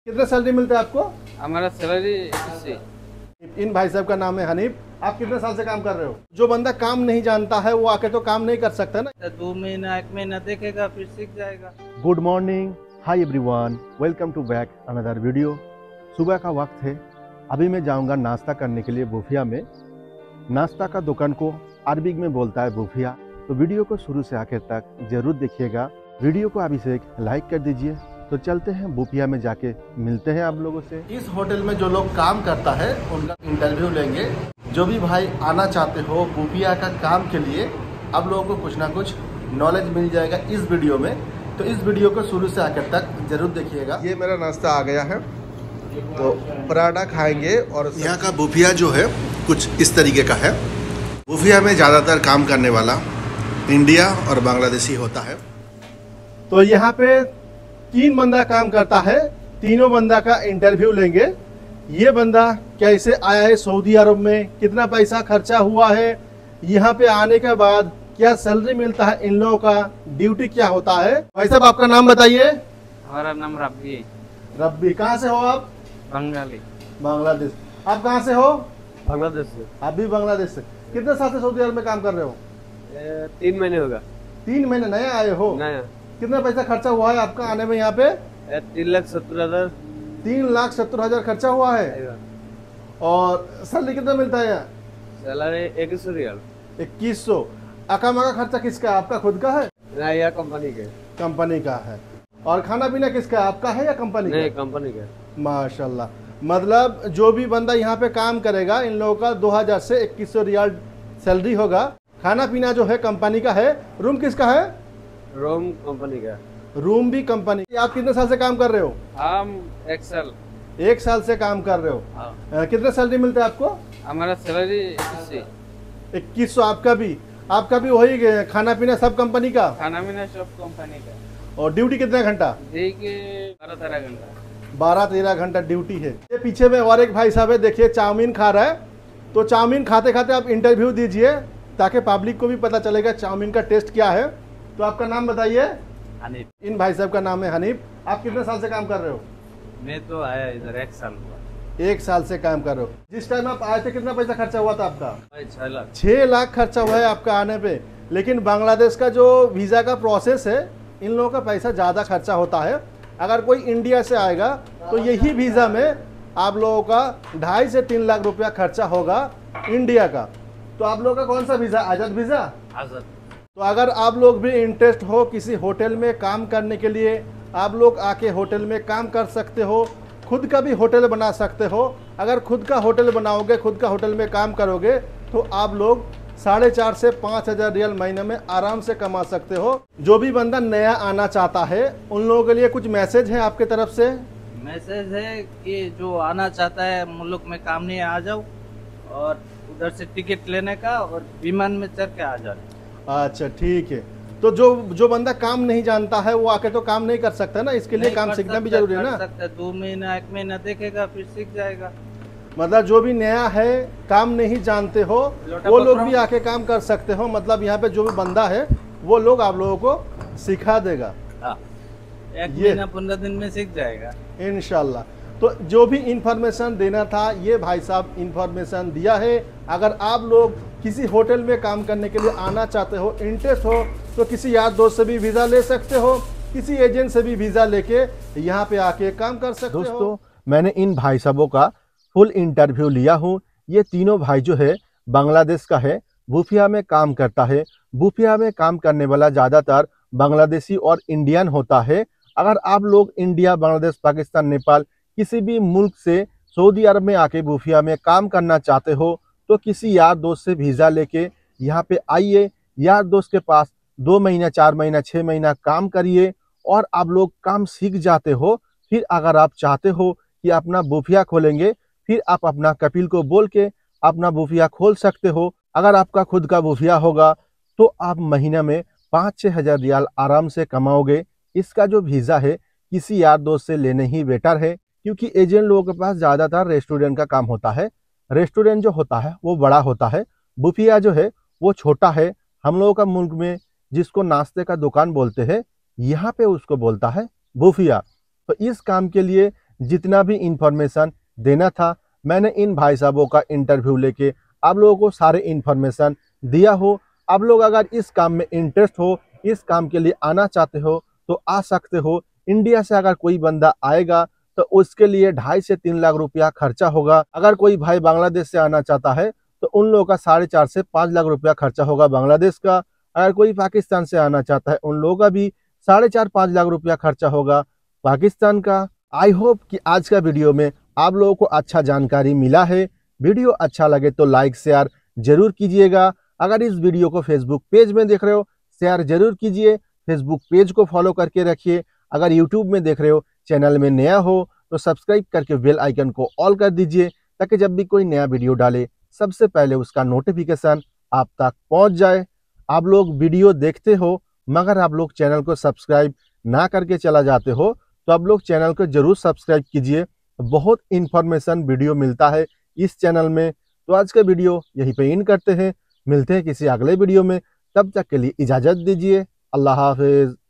कितना सैलरी मिलता है आपको? हमारा सैलरी इससे। इन भाई साहब का नाम है हनीफ। आप कितने साल से काम कर रहे हो? जो बंदा काम नहीं जानता है वो आके तो काम नहीं कर सकता ना। 2 महीना 1 महीना देखेगा फिर सीख जाएगा। Good morning, hi everyone, welcome to back another video. सुबह का वक्त है। अभी मैं जाऊंगा नाश्ता करने के लिए बूफिया में। नाश्ता का दुकान को अरबिक में बोलता है बूफिया। तो वीडियो को शुरू से आखिर तक जरूर देखिएगा। वीडियो को अभी से एक लाइक कर दीजिए। तो चलते हैं बूफिया में, जाके मिलते हैं आप लोगों से। इस होटल में जो लोग काम करता है उनका इंटरव्यू लेंगे। जो भी भाई आना चाहते हो बूफिया का काम के लिए, आप लोगों को कुछ ना कुछ नॉलेज मिल जाएगा इस वीडियो में। तो इस वीडियो को शुरू से आखिर तक जरूर देखिएगा। ये मेरा नाश्ता आ गया है, तो पराठा खाएंगे। और यहाँ का बूफिया जो है कुछ इस तरीके का है। बूफिया में ज़्यादातर काम करने वाला इंडिया और बांग्लादेशी होता है। तो यहाँ पे 3 बंदा काम करता है। तीनों बंदा का इंटरव्यू लेंगे। ये बंदा कैसे आया है सऊदी अरब में, कितना पैसा खर्चा हुआ है, यहाँ पे आने के बाद क्या सैलरी मिलता है, इन लोगों का ड्यूटी क्या होता है। भाई साहब आपका नाम बताइए। हमारा नाम रब्बी है। रब्बी, कहाँ से हो आप? बंगाली। बांग्लादेश। आप कहाँ से हो? बांग्लादेश से। आप भी बांग्लादेश से। कितने साल से सऊदी अरब में काम कर रहे हो? 3 महीने होगा। 3 महीने नए आए हो? नया। कितना पैसा खर्चा हुआ है आपका आने में यहाँ पे? 3,70,000। 3,70,000 खर्चा हुआ है। और सैलरी कितना मिलता है यहाँ? सैलरी 2100 रियाल। 2100। अकामा का खर्चा किसका है? आपका खुद का है? नहीं, यह कंपनी के। कंपनी का है। और खाना पीना किसका है? आपका है या कंपनी का? नहीं, कंपनी का। माशाल्लाह। मतलब जो भी बंदा यहाँ पे काम करेगा इन लोगों का 2000 से 2100 रियाल सैलरी होगा। खाना पीना जो है कंपनी का है। रूम किसका है? रूम कंपनी का। रूम भी कंपनी। आप कितने साल से काम कर रहे हो? हम 1 साल। 1 साल से काम कर रहे हो। हाँ। कितना सैलरी मिलता है आपको? हमारा सैलरी इससे। 2100। आपका भी? आपका भी वही खाना पीना सब कंपनी का? खाना पीना सब कंपनी का। और ड्यूटी कितना घंटा? देखिए 12-13 घंटा। 12-13 घंटा ड्यूटी है। ये पीछे में और एक भाई साहब है, देखिए चाउमीन खा रहा है। तो चाउमीन खाते खाते आप इंटरव्यू दीजिए ताकि पब्लिक को भी पता चलेगा चाउमीन का टेस्ट क्या है। तो आपका नाम बताइए। हनीफ। इन भाई साहब का नाम है हनीफ। आप कितने साल से काम कर रहे हो? मैं तो आया इधर 1 साल हुआ। 1 साल से काम कर रहे हो। जिस टाइम आप आए थे कितना पैसा खर्चा हुआ था आपका? 6 लाख। 6 लाख खर्चा हुआ है आपका आने पे। लेकिन बांग्लादेश का जो वीज़ा का प्रोसेस है, इन लोगों का पैसा ज़्यादा खर्चा होता है। अगर कोई इंडिया से आएगा तो यही वीज़ा में आप लोगों का 2.5 से 3 लाख रुपया खर्चा होगा इंडिया का। तो आप लोगों का कौन सा वीज़ा? आज़ाद वीज़ा। आज़ाद। तो अगर आप लोग भी इंटरेस्ट हो किसी होटल में काम करने के लिए, आप लोग आके होटल में काम कर सकते हो। खुद का भी होटल बना सकते हो। अगर खुद का होटल बनाओगे, खुद का होटल में काम करोगे तो आप लोग 4,500 से 5,000 रियल महीने में आराम से कमा सकते हो। जो भी बंदा नया आना चाहता है उन लोगों के लिए कुछ मैसेज है आपके तरफ से? मैसेज है कि जो आना चाहता है मुल्क में काम नहीं, आ जाओ और उधर से टिकट लेने का और विमान में चढ़ के आ जाओ। अच्छा ठीक है। तो जो बंदा काम नहीं जानता है वो आके तो काम नहीं कर सकता ना, इसके लिए काम सीखना भी जरूरी है ना। 2 महीना 1 महीना देखेगा फिर सीख जाएगा। मतलब जो भी नया है, काम नहीं जानते हो, वो लोग भी आके काम कर सकते हो। मतलब यहाँ पे जो भी बंदा है वो लोग आप लोगों को सिखा देगा। 1 महीना 15 दिन में सीख जाएगा इंशाल्लाह। तो जो भी इंफॉर्मेशन देना था ये भाई साहब इंफॉर्मेशन दिया है। अगर आप लोग किसी होटल में काम करने के लिए आना चाहते हो, इंटरेस्ट हो, तो किसी यार दोस्त से भी वीज़ा ले सकते हो, किसी एजेंट से भी वीज़ा लेके यहाँ पे आके काम कर सकते हो। दोस्तों, मैंने इन भाई साहबों का फुल इंटरव्यू लिया हूँ। ये तीनों भाई जो है बांग्लादेश का है, बूफिया में काम करता है। बूफिया में काम करने वाला ज़्यादातर बांग्लादेशी और इंडियन होता है। अगर आप लोग इंडिया, बांग्लादेश, पाकिस्तान, नेपाल किसी भी मुल्क से सऊदी अरब में आके बूफिया में काम करना चाहते हो तो किसी यार दोस्त से वीज़ा लेके यहाँ पे आइए। यार दोस्त के पास 2 महीना, 4 महीना, 6 महीना काम करिए और आप लोग काम सीख जाते हो। फिर अगर आप चाहते हो कि अपना बूफिया खोलेंगे, फिर आप अपना कपिल को बोल के अपना बूफिया खोल सकते हो। अगर आपका खुद का बूफिया होगा तो आप महीने में 5-6 हज़ार रियाल आराम से कमाओगे। इसका जो वीज़ा है किसी यार दोस्त से लेने ही बेटर है, क्योंकि एजेंट लोगों के पास ज़्यादातर रेस्टोरेंट का काम होता है। रेस्टोरेंट जो होता है वो बड़ा होता है, बूफिया जो है वो छोटा है। हम लोगों का मुल्क में जिसको नाश्ते का दुकान बोलते हैं, यहाँ पे उसको बोलता है बूफिया। तो इस काम के लिए जितना भी इंफॉर्मेशन देना था मैंने इन भाई साहबों का इंटरव्यू लेके आप लोगों को सारे इंफॉर्मेशन दिया हो। आप लोग अगर इस काम में इंटरेस्ट हो, इस काम के लिए आना चाहते हो तो आ सकते हो। इंडिया से अगर कोई बंदा आएगा तो उसके लिए 2.5 से 3 लाख रुपया खर्चा होगा। अगर कोई भाई बांग्लादेश से आना चाहता है तो उन लोगों का 4.5 से 5 लाख रुपया खर्चा होगा बांग्लादेश का। अगर कोई पाकिस्तान से आना चाहता है उन लोगों का भी 4.5-5 लाख रुपया खर्चा होगा पाकिस्तान का। आई होप कि आज का वीडियो में आप लोगों को अच्छा जानकारी मिला है। वीडियो अच्छा लगे तो लाइक शेयर जरूर कीजिएगा। अगर इस वीडियो को फेसबुक पेज में देख रहे हो शेयर जरूर कीजिए, फेसबुक पेज को फॉलो करके रखिए। अगर यूट्यूब में देख रहे हो, चैनल में नया हो तो सब्सक्राइब करके बेल आइकन को ऑल कर दीजिए ताकि जब भी कोई नया वीडियो डाले सबसे पहले उसका नोटिफिकेशन आप तक पहुंच जाए। आप लोग वीडियो देखते हो मगर आप लोग चैनल को सब्सक्राइब ना करके चला जाते हो तो आप लोग चैनल को जरूर सब्सक्राइब कीजिए। बहुत इंफॉर्मेशन वीडियो मिलता है इस चैनल में। तो आज का वीडियो यहीं पे इन करते हैं, मिलते हैं किसी अगले वीडियो में। तब तक के लिए इजाज़त दीजिए। अल्लाह हाफिज़।